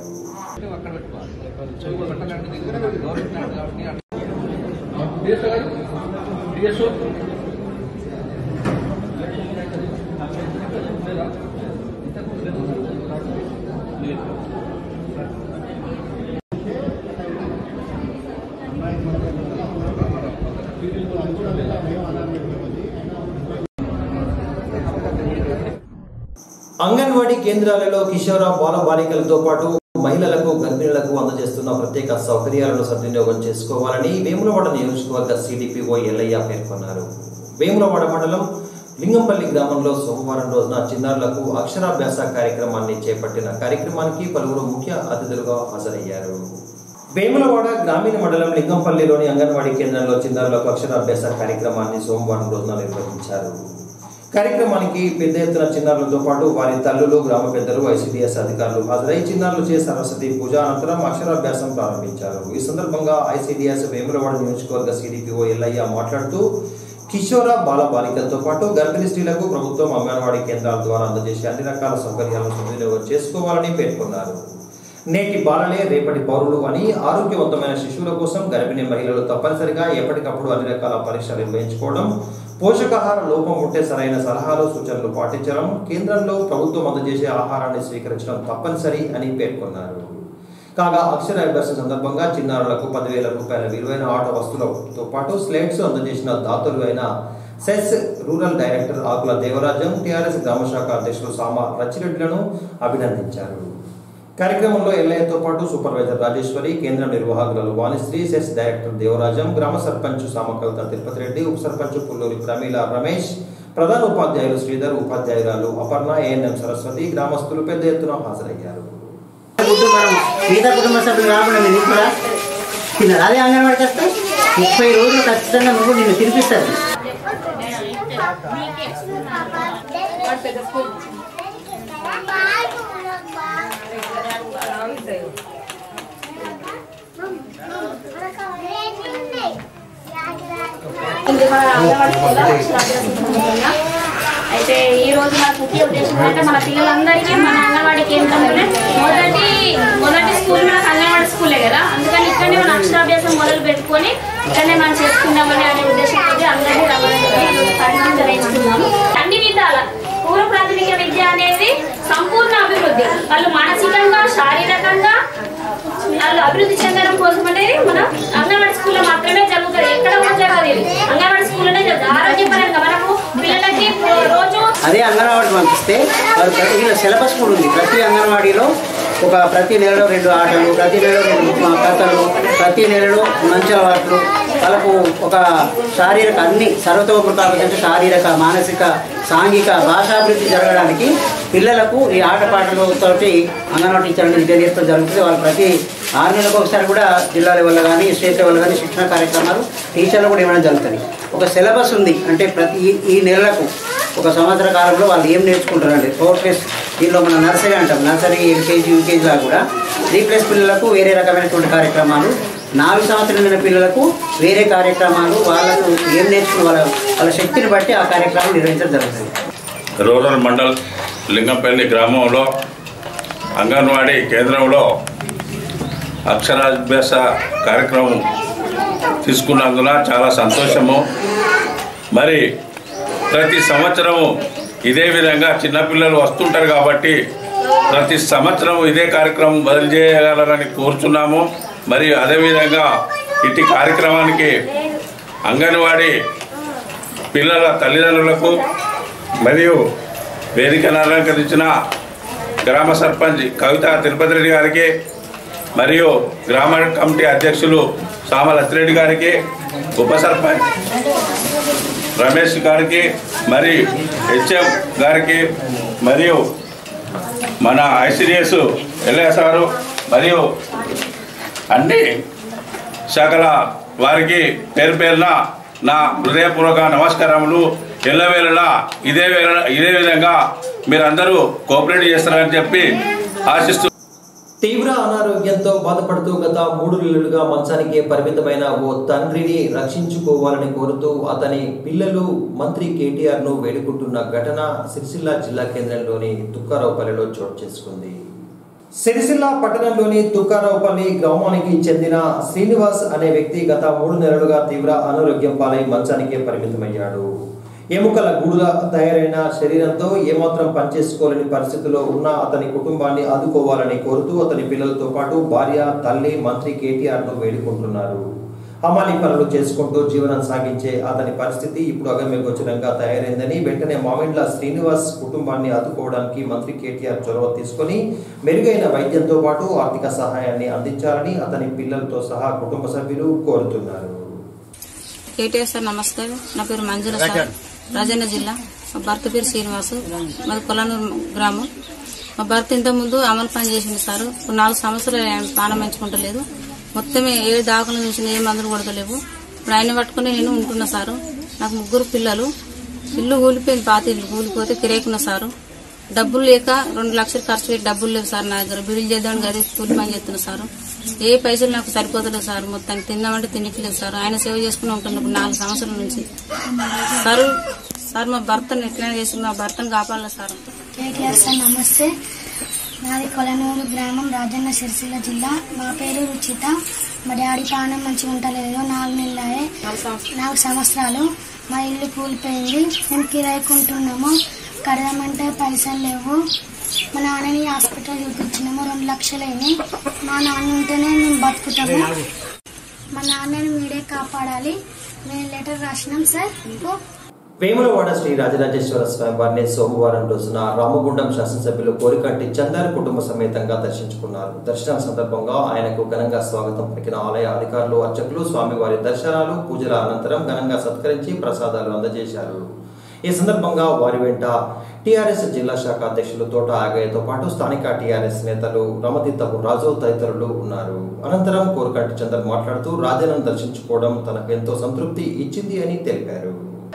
అంగన్వాడీ కేంద్రాలలో కిషోర బాల బాలికలతో పాటు మహిళలకు, గర్భిణులకు అందజేస్తున్న ప్రత్యేక సౌకర్యాలను సద్వినియోగం చేసుకోవాలని వేములవాడ నియోజకవర్గ సిడిపిఓ ఎల్లయ్య పేర్కొన్నారు. వేములవాడ మండలం లింగంపల్లి గ్రామంలో సోమవారం రోజున చిన్నారులకు అక్షరాభ్యాస కార్యక్రమాన్ని చేపట్టిన కార్యక్రమానికి పలువురు ముఖ్య అతిథులుగా హాజరయ్యారు. వేములవాడ గ్రామీణ మండలం లింగంపల్లిలోని అంగన్వాడీ కేంద్రంలో చిన్నారులకు అక్షరాభ్యాస కార్యక్రమాన్ని సోమవారం రోజున నిర్వహించారు. కార్యక్రమానికి పెద్ద ఎత్తున చిన్నారులతో పాటు వారి తల్లులు, గ్రామ పెద్దలు, ఐసిడిఎస్ అధికారులు హాజరై చిన్నారులు చే సరస్వతి పూజ అనంతరం అక్షరాభ్యాసం ప్రారంభించారు. ఈ సందర్భంగా ఐసిడిఎస్ వేములవాడ నియోజకవర్గ సిడిపిఓ ఎల్లయ్య మాట్లాడుతూ కిషోర బాల బాలికలతో పాటు గర్భిణీ స్త్రీలకు ప్రభుత్వం అంగన్వాడీ కేంద్రాల ద్వారా అందజేసే అన్ని రకాల సౌకర్యాలను సద్వినియోగం చేసుకోవాలని పేర్కొన్నారు. నేటి బాలలే రేపటి పౌరులు అని, ఆరోగ్యవంతమైన శిశువుల కోసం గర్భిణీ మహిళలు తప్పనిసరిగా ఎప్పటికప్పుడు అన్ని రకాల పరీక్షలు నిర్వహించుకోవడం, పోషకాహార లోపం ఉంటే సరైన సలహాలు, సూచనలు పాటించడం, కేంద్రంలో ప్రభుత్వం అందజేసే ఆహారాన్ని స్వీకరించడం తప్పనిసరి అని పేర్కొన్నారు. కాగా అక్షరాభ్యాసం సందర్భంగా చిన్నారులకు పదివేల రూపాయల విలువైన ఆట వస్తువులతో పాటు స్లేట్స్ అందజేసిన దాతలు అయిన CESS rural director Akula Devarajam, TRS గ్రామశాఖ అధ్యక్షులు సామ రచ్చిరెడ్డిలను అభినందించారు. కార్యక్రమంలో ఎల్ఐతో పాటు సూపర్వైజర్ రాజేశ్వరి, కేంద్ర నిర్వాహకులు వాణిశ్రీ, సెస్ డైరెక్టర్ దేవరాజం, గ్రామ సర్పంచ్ సామకవిత తిరుపతి రెడ్డి, ఉప సర్పంచ్ పుల్లూరి ప్రమీల రమేష్, ప్రధాన ఉపాధ్యాయులు శ్రీధర్, ఉపాధ్యాయురాలు అపర్ణ, ఏఎన్ఎం సరస్వతి, గ్రామస్తులు పెద్ద ఎత్తున హాజరయ్యారు. మిగతా కుటుంబ సభ్యులు రాకుండా నేను కూడా తిన్నారు. అదే అంగన్వాడికి వస్తే ముప్పై రోజులు ఖచ్చితంగా నువ్వు నిన్ను తినిపిస్తారు. అయితే ఈ రోజు మన ముఖ్య ఉద్దేశం అంటే మన పిల్లలందరికీ మన అంగన్వాడీ కేంద్రంలోనే మొదటి మొదటి స్కూల్ మనకు అంగన్వాడీ స్కూలే కదా, అందుకని ఇక్కడనే మన అక్షరాభ్యాసం మొదలు పెట్టుకొని ఇక్కడనే మనం చేసుకుందామని అనే ఉద్దేశంతో అందరినీ రవాణా నిర్వహిస్తున్నాము. అన్ని విధాల పూర్వ ప్రాథమిక విద్య అనేది సంపూర్ణ అభివృద్ధి, వాళ్ళు మానసికంగా, శారీరకంగా వాళ్ళు అభివృద్ధి చెందడం కోసం అనేది మన అంగన్వాడీ స్కూల్లో మాత్రమే జరుగుతుంది. ఎక్కడ కూడా జరగదు, అంగన్వాడీ స్కూల్లోనే జరుగుతుంది. ఆరోగ్యపరంగా మనకు పిల్లలకి రోజు అదే అంగన్వాడికి పంపిస్తే వారు ప్రతి సిలబస్ కూడా ఉంది. ప్రతి అంగన్వాడీలో ఒక ప్రతి నెలలో రెండు ఆటలు, ప్రతి నెలలో రెండు కథలు, ప్రతి నెలలో మంచి అలవాట్లు, వాళ్ళకు ఒక శారీరక అన్ని సర్వతోముఖాభివృద్ధి, శారీరక, మానసిక, సాంఘిక, భాషాభివృద్ధి జరగడానికి పిల్లలకు ఈ ఆటపాటలతో అంగన్వాడీ టీచర్ అనేది విద్య నేర్పడం జరుగుతుంది. వాళ్ళు ప్రతి ఆరు నెలలకు ఒకసారి కూడా జిల్లా లెవెల్లో కానీ స్టేట్ లెవెల్లో కానీ శిక్షణ కార్యక్రమాలు టీచర్లు కూడా ఇవ్వడం జరుగుతుంది. ఒక సిలబస్ ఉంది, అంటే ప్రతి ఈ నెలలకు ఒక సంవత్సర కాలంలో వాళ్ళు ఏం నేర్చుకుంటారండి. ఫోర్ ప్లస్ దీనిలో మనం నర్సరీ అంటాం, నర్సరీ, ఎల్కేజీ, యూకేజీలా కూడా త్రీ ప్లస్ పిల్లలకు వేరే రకమైనటువంటి కార్యక్రమాలు, నాలుగు సంవత్సరాల పిల్లలకు వేరే కార్యక్రమాలు, వాళ్ళకు ఏం నేర్చుకున్న వాళ్ళ వాళ్ళ శక్తిని బట్టి ఆ కార్యక్రమాలు నిర్వహించడం జరుగుతుంది. రూరల్ మండల్ లింగంపల్లి గ్రామంలో అంగన్వాడీ కేంద్రంలో అక్షరాభ్యాస కార్యక్రమం తీసుకున్నందున చాలా సంతోషము. మరి ప్రతి సంవత్సరము ఇదే విధంగా చిన్నపిల్లలు వస్తుంటారు కాబట్టి ప్రతి సంవత్సరం ఇదే కార్యక్రమం బదిలీ చేయగలరని కోరుచున్నాము. మరి అదేవిధంగా ఇటు కార్యక్రమానికి అంగన్వాడీ పిల్లల తల్లిదండ్రులకు మరియు వేదికను అలంకరించిన గ్రామ సర్పంచ్ కవిత తిరుపతి రెడ్డి గారికి మరియు గ్రామ కమిటీ అధ్యక్షులు సామ లచ్చిరెడ్డి గారికి, ఉప సర్పంచ్ రమేష్ గారికి, మరి హెచ్ఎం గారికి, మరియు మన ఐసిడిఎస్ ఎల్ఏ సారు మరియు అన్ని శాఖల వారికి పేరు పేరున నా హృదయపూర్వక నమస్కారములు. ఎల్లవేళలా ఇదే వేళ ఇదే విధంగా మీరందరూ కోఆపరేట్ చేస్తారని చెప్పి ఆశిస్తూ తీవ్ర అనారోగ్యంతో బాధపడుతూ గత మూడు నెలలుగా మంచానికే పరిమితమైన ఓ తండ్రిని రక్షించుకోవాలని కోరుతూ అతని పిల్లలు మంత్రి కేటీఆర్ ను వేడుకుంటున్న ఘటన సిరిసిల్ల జిల్లా కేంద్రంలోని తుక్కారావుపల్లిలో చోటు చేసుకుంది. సిరిసిల్ల పట్టణంలోని తుక్కారావుపల్లి గ్రామానికి చెందిన శ్రీనివాస్ అనే వ్యక్తి గత మూడు నెలలుగా తీవ్ర అనారోగ్యం పాలై మంచానికే పరిమితమయ్యాడు. ఎముకల గూడులా తయారైన శరీరంతో ఏమాత్రం పనిచేసుకోలేని పరిస్థితిలో ఉన్న అతని కుటుంబాన్ని ఆదుకోవాలని కోరుతూ అతని పిల్లలతో పాటు భార్య, తల్లి మంత్రి కేటీఆర్ ను వేడుకుంటున్నారు. హమాలీ పనులు చేసుకుంటూ జీవనం సాగించే అతని పరిస్థితి ఇప్పుడు అగమ్యగోచరంగా తయారైందని, వెంటనే మామిండ్ల శ్రీనివాస్ కుటుంబాన్ని ఆదుకోవడానికి మంత్రి కేటీఆర్ చొరవ తీసుకుని మెరుగైన వైద్యంతో పాటు ఆర్థిక సహాయాన్ని అందించాలని అతని పిల్లలతో సహా కుటుంబ సభ్యులు కోరుతున్నారు. కేటీఆర్ సార్ నమస్కారం. నా పేరు మంజుల సార్, రాజన్న జిల్లా. మా భర్త పేరు శ్రీనివాసు, మాది కొలనూరు గ్రామం. మా భర్త ఇంతకుముందు అమలు పని చేసింది సార్. ఇప్పుడు నాలుగు సంవత్సరాలు పానం పెంచుకుంటలేదు. మొత్తం ఏ దాఖలు చూసిన ఏ మందులు కొడతలేవు. ఇప్పుడు ఆయన పట్టుకుని నేను ఉంటున్నా సారు. నాకు ముగ్గురు పిల్లలు. ఇల్లు కూలిపోయింది, పాత ఇల్లు కూలిపోతే కిరాయికున్నా సారు. డబ్బులు లేక రెండు లక్షలు ఖర్చు పెట్టి డబ్బులు లేవు సార్ నా దగ్గర. బిల్లు చేద్దామని గది కూలి పని చేస్తున్నా సారు. ఏ పైసలు నాకు సరిపోతలేదు సార్. మొత్తానికి తిందామంటే తినట్లేదు సార్. ఆయన సేవ చేసుకుని ఉంటున్నప్పుడు నాలుగు సంవత్సరాల నుంచి సార్. సార్ మా భర్తను ఎట్లయినా చేసి మా భర్తను కాపాడాలి సార్. కేటీఆర్ సార్ నమస్తే. నాది కొలనూరు గ్రామం, రాజన్న సిరిసిల్ల జిల్లా. మా పేరు రుచిత. మా డాడీ పానం మంచిగా ఉంటలేదు. నాలుగు నెలలే నాలుగు సంవత్సరాలు. మా ఇల్లు కూలిపోయింది. మేము కిరాయికుంటున్నాము. కడదామంటే పైసలు లేవు. మా నాన్నని హాస్పిటల్ చూపించినాము. రెండు లక్షలైనాయి. మా నాన్న ఉంటేనే మేము బతుకుతాము. మా నాన్నని మీరే కాపాడాలి. మేము లెటర్ రాసినాం సార్. వేములవాడ శ్రీ రాజరాజేశ్వర స్వామి వారిని సోమవారం రోజున రామగుండం శాసనసభ్యులు కోరికంటి చందర్ కుటుంబ సమేతంగా దర్శించుకున్నారు. దర్శనం సందర్భంగా ఆయనకు ఘనంగా స్వాగతం పలికిన ఆలయ అధికారులు, అర్చకులు స్వామివారి దర్శనాలు, పూజల అనంతరం ఘనంగా సత్కరించి ప్రసాదాలు అందజేశారు. ఈ సందర్భంగా వారి వెంట టీఆర్ఎస్ జిల్లా శాఖ అధ్యక్షులు తోట ఆగయ్యతో పాటు స్థానిక టీఆర్ఎస్ నేతలు రమతీతపు రాజు తదితరులు ఉన్నారు. అనంతరం కోరికంటి చందర్ మాట్లాడుతూ రాజన్నను దర్శించుకోవడం తనకు ఎంతో సంతృప్తి ఇచ్చింది అని తెలిపారు.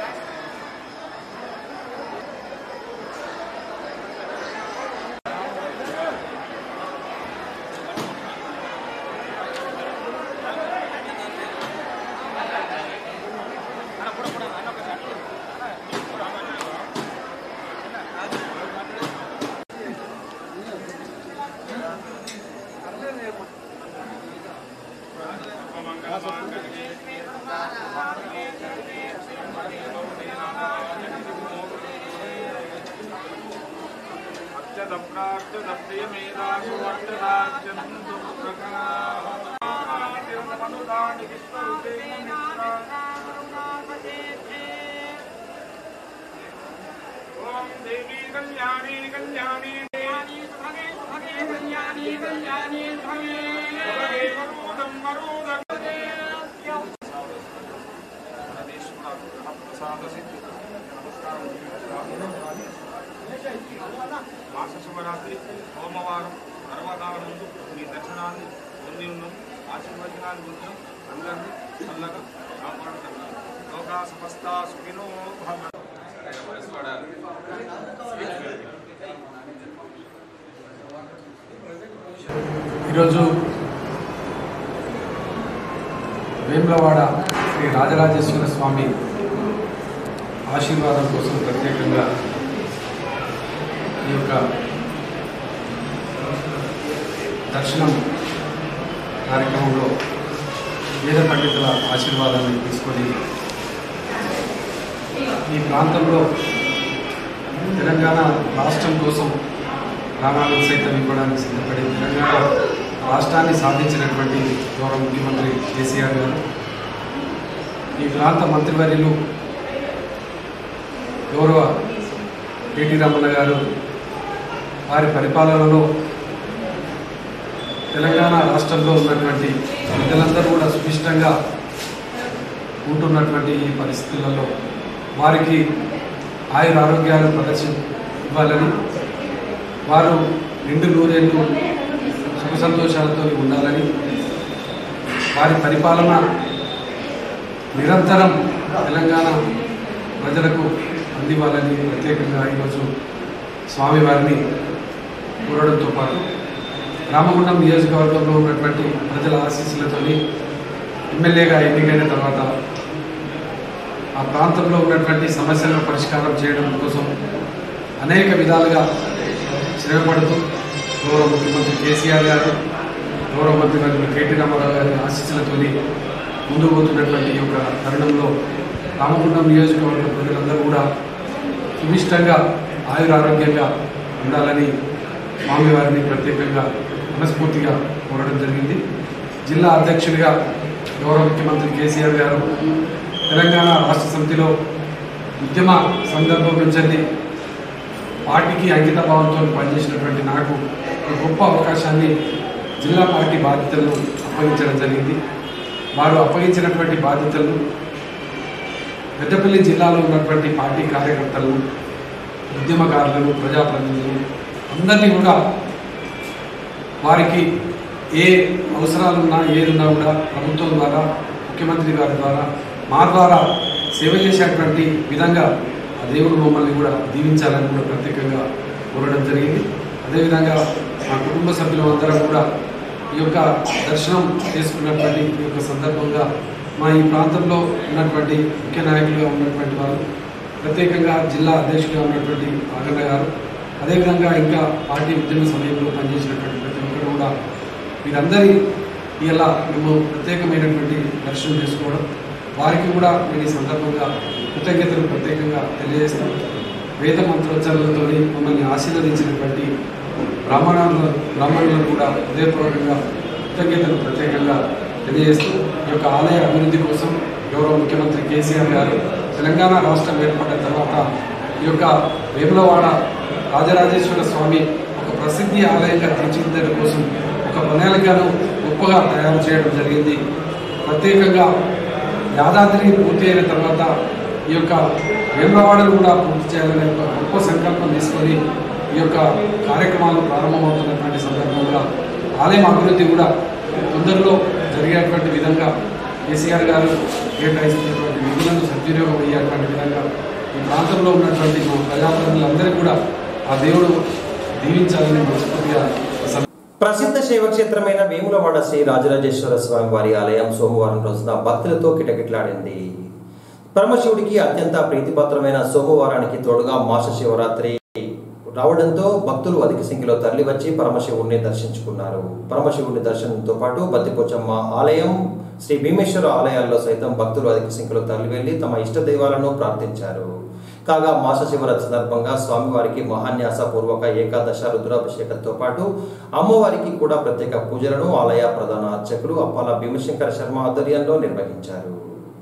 మాస శివరాత్రి సోమవారం పర్వకాల ముందు మీ దర్శనాన్ని పొంది ఉన్నాం. ఆశీర్వచనాన్ని పొందాం. అందరినీ చల్లగా కాపాడుతున్నారు. లోకా సమస్త సుఖినో భవంతు. ఈరోజు వేములవాడ శ్రీ రాజరాజేశ్వర స్వామి ఆశీర్వాదం కోసం ప్రత్యేకంగా ఈ యొక్క దర్శనం కార్యక్రమంలో వేద పండితుల ఆశీర్వాదాన్ని తీసుకొని ఈ ప్రాంతంలో తెలంగాణ రాష్ట్రం కోసం ప్రాణాలను సైతం ఇవ్వడానికి సిద్ధపడి తెలంగాణ రాష్ట్రాన్ని సాధించినటువంటి గౌరవ ముఖ్యమంత్రి కేసీఆర్ గారు, ఈ ప్రాంత మంత్రివర్యులు గౌరవ కేటీ రమణ గారు వారి పరిపాలనలో తెలంగాణ రాష్ట్రంలో ఉన్నటువంటి ప్రజలందరూ కూడా సుభిష్టంగా ఉంటున్నటువంటి ఈ పరిస్థితులలో వారికి ఆయుర ఆరోగ్యాలు ప్రదర్శన ఇవ్వాలని, వారు నిండు నూరేళ్ళు సుఖ సంతోషాలతో ఉండాలని, వారి పరిపాలన నిరంతరం తెలంగాణ ప్రజలకు అందివ్వాలని ప్రత్యేకంగా ఈరోజు స్వామివారిని కోరడంతో పాటు రామగుండం నియోజకవర్గంలో ఉన్నటువంటి ప్రజల ఆశీస్సులతో ఎమ్మెల్యేగా ఎన్నికైన తర్వాత ఆ ప్రాంతంలో ఉన్నటువంటి సమస్యలను పరిష్కారం చేయడం కోసం అనేక విధాలుగా శ్రమపడుతూ గౌరవ ముఖ్యమంత్రి కేసీఆర్ గారు గౌరవ మంత్రివర్యులు కేటీ రామారావు గారి ఆశీస్సులతో ముందుకు పోతున్నటువంటి ఈ యొక్క తరుణంలో రామగుండం నియోజకవర్గ ప్రజలందరూ కూడా సుమిష్టంగా ఆయురారోగ్యంగా ఉండాలని స్వామివారిని ప్రత్యేకంగా మనస్ఫూర్తిగా కోరడం జరిగింది. జిల్లా అధ్యక్షుడిగా గౌరవ ముఖ్యమంత్రి కేసీఆర్ గారు తెలంగాణ రాష్ట్ర సమితిలో ఉద్యమ సందర్భం నుంచి పార్టీకి అంకిత భావంతో పనిచేసినటువంటి నాకు ఒక గొప్ప అవకాశాన్ని జిల్లా పార్టీ బాధ్యతలను అప్పగించడం జరిగింది. వారు అప్పగించినటువంటి బాధ్యతలు పెద్దపల్లి జిల్లాలో ఉన్నటువంటి పార్టీ కార్యకర్తలు, ఉద్యమకారులను, ప్రజాప్రతినిధులు అందరినీ కూడా వారికి ఏ అవసరాలున్నా ఏదున్నా కూడా ప్రభుత్వం ద్వారా, ముఖ్యమంత్రి గారి ద్వారా, మా ద్వారా సేవ చేసేటువంటి విధంగా ఆ దేవుడు మమ్మల్ని కూడా దీవించాలని కూడా ప్రత్యేకంగా కోరడం జరిగింది. అదేవిధంగా మా కుటుంబ సభ్యులందరం కూడా ఈ యొక్క దర్శనం చేసుకున్నటువంటి ఈ యొక్క సందర్భంగా మా ఈ ప్రాంతంలో ఉన్నటువంటి ముఖ్య నాయకులుగా ఉన్నటువంటి వారు, ప్రత్యేకంగా జిల్లా అధ్యక్షుడిగా ఉన్నటువంటి ఆగన్న గారు, అదేవిధంగా ఇంకా పార్టీ ఉద్యమ సమయంలో పనిచేసినటువంటి ప్రతి ఒక్కరు కూడా వీరందరి ఇలా మేము ప్రత్యేకమైనటువంటి దర్శనం చేసుకోవడం, వారికి కూడా నేను ఈ సందర్భంగా కృతజ్ఞతలు ప్రత్యేకంగా తెలియజేస్తాం. వేద మంత్రోచ్చరణలతో మమ్మల్ని ఆశీర్వదించినటువంటి బ్రాహ్మణుల బ్రాహ్మణులను కూడా హృదయపూర్వకంగా కృతజ్ఞతలు ప్రత్యేకంగా తెలియజేస్తూ ఈ యొక్క ఆలయ అభివృద్ధి కోసం గౌరవ ముఖ్యమంత్రి కేసీఆర్ గారు తెలంగాణ రాష్ట్రం ఏర్పడిన తర్వాత ఈ యొక్క వేములవాడ రాజరాజేశ్వర స్వామి ఒక ప్రసిద్ధి ఆలయంగా తీర్చిదిద్దడం కోసం ఒక ప్రణాళికను గొప్పగా తయారు చేయడం జరిగింది. ప్రత్యేకంగా యాదాద్రి పూర్తి అయిన తర్వాత ఈ యొక్క వేములవాడను కూడా పూర్తి చేయాలనే ఒక గొప్ప సంకల్పం తీసుకొని ఈ యొక్క కార్యక్రమాలు ప్రారంభమవుతున్నటువంటి సందర్భంగా ఆలయం అభివృద్ధి కూడా తొందరలో జరిగేటువంటి విధంగా కేసీఆర్ గారు కేటాయిస్తున్నటువంటి నిధులను సద్వినియోగం అయ్యేటువంటి విధంగా ఈ ప్రాంతంలో ఉన్నటువంటి మా ప్రజాప్రతినిధులందరికీ కూడా ఆ దేవుడు దీవించాలని మనస్ఫూర్తిగా. ప్రసిద్ధ శైవక్షేత్రమైన వేములవాడ శ్రీ రాజరాజేశ్వర స్వామి వారి ఆలయం సోమవారం రోజున భక్తులతో కిటకిటలాడింది. పరమశివుడికి అత్యంత ప్రీతిపాత్రమైన సోమవారానికి తోడుగా మాస శివరాత్రి రావడంతో భక్తులు అధిక సంఖ్యలో తరలివచ్చి పరమశివుడిని దర్శించుకున్నారు. పరమశివుడి దర్శనంతో పాటు బత్తిపోచమ్మ ఆలయం, శ్రీ భీమేశ్వర ఆలయాల్లో సైతం భక్తులు అధిక సంఖ్యలో తరలివెళ్లి తమ ఇష్ట దైవాలను ప్రార్థించారు. కాగా మాస శివరాత్రి సందర్భంగా స్వామివారికి మహాన్యాస పూర్వక ఏకాదశ రుద్రాభిషేకంతో పాటు అమ్మవారికి కూడా ప్రత్యేక పూజలను ఆలయ ప్రధాన అర్చకులు అప్పాల భీమశంకర శర్మ ఆధ్వర్యంలో నిర్వహించారు.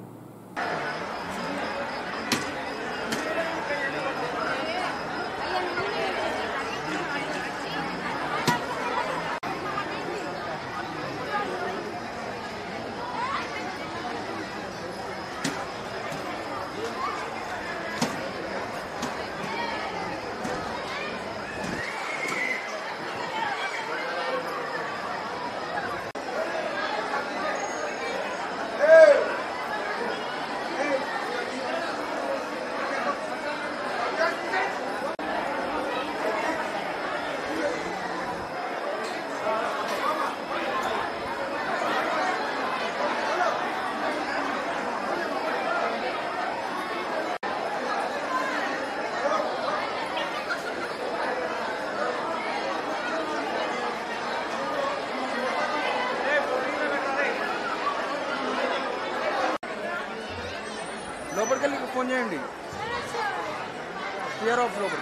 లోపలికి వెళ్ళి ఫోన్ చేయండి. క్లియర్ ఆఫ్ లోపల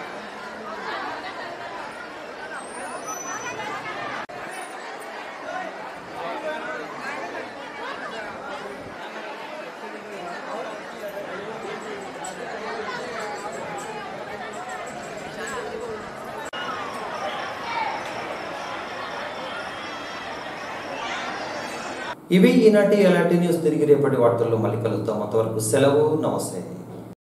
ఇవి ఈనాటి ఎలాంటి న్యూస్. తిరిగి రేపటి వార్తల్లో మళ్ళీ కలుద్దాం. అంతవరకు సెలవు. నమస్తే.